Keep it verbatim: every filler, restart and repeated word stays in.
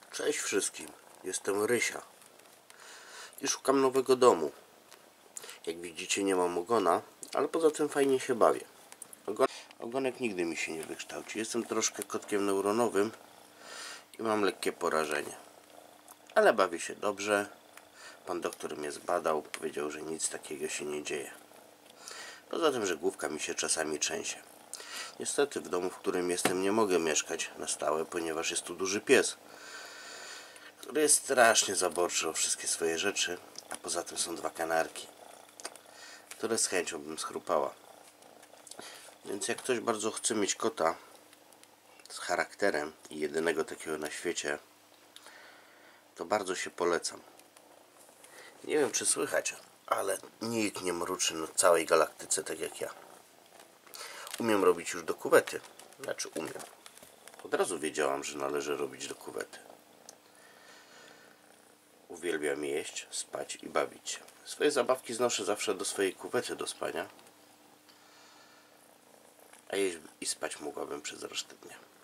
Cześć wszystkim, jestem Rysia i szukam nowego domu. Jak widzicie, nie mam ogona, ale poza tym fajnie się bawię. Ogon ogonek nigdy mi się nie wykształci. Jestem troszkę kotkiem neuronowym i mam lekkie porażenie, ale bawię się dobrze. Pan doktor mnie zbadał, powiedział, że nic takiego się nie dzieje. Poza tym, że główka mi się czasami trzęsie. Niestety w domu, w którym jestem, nie mogę mieszkać na stałe, ponieważ jest tu duży pies, który jest strasznie zaborczy o wszystkie swoje rzeczy, a poza tym są dwa kanarki, które z chęcią bym schrupała. Więc jak ktoś bardzo chce mieć kota z charakterem i jedynego takiego na świecie, to bardzo się polecam. Nie wiem, czy słychać, ale nikt nie mruczy na całej galaktyce tak jak ja. Umiem robić już do kuwety. Znaczy umiem. Od razu wiedziałam, że należy robić do kuwety. Uwielbiam jeść, spać i bawić się. Swoje zabawki znoszę zawsze do swojej kuwety do spania, a jeść i spać mogłabym przez resztę dnia.